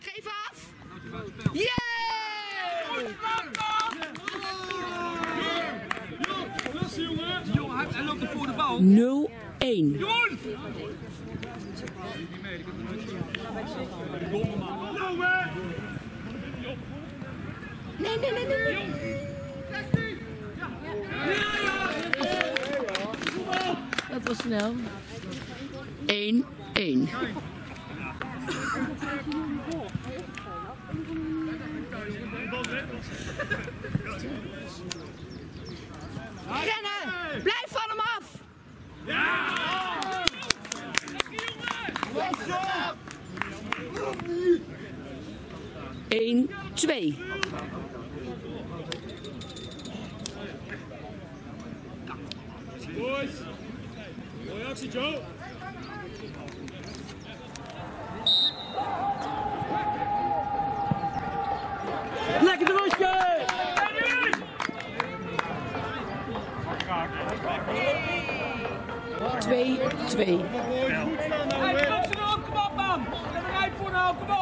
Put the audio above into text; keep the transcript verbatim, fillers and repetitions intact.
Geef af! Yeah! Hij loopt er voor de bal. nul één. Jeroen! Nee, nee, nee, nee. Dat was snel. één één. Rennen! Blijf van hem af! Ja! één twee. Boys! Mooie actie, Joe! Lekker de rustje! twee twee. Hey, kom op, man! Kom op! Kom op!